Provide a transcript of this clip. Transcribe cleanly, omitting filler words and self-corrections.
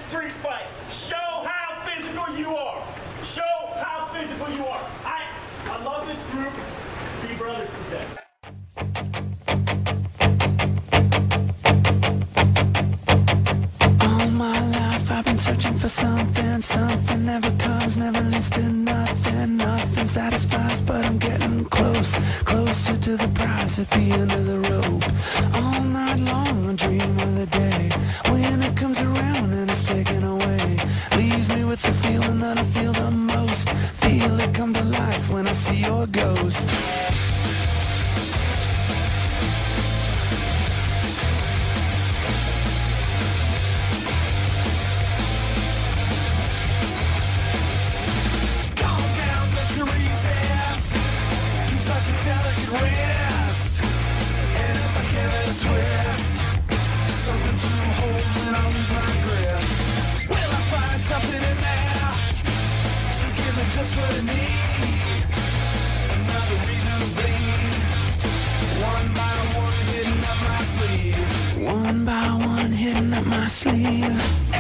street fight. Show how physical you are. Show how physical you are. I love this group. Be brothers today. All my life I've been searching for something. Something never comes, never leads to nothing. Nothing satisfies, but I'm getting close. Closer to the prize at the end of the rope. All night long I dream of the day when it comes around and it's taken away. Leaves me with the feeling that I feel the most. Feel it come to life when I see your ghost. Such a delicate wrist, and if I give it a twist, something to hold when I lose my grip. Will I find something in there to give me just what I need? Another reason to bleed. One by one, hidden up my sleeve. One by one, hidden up my sleeve.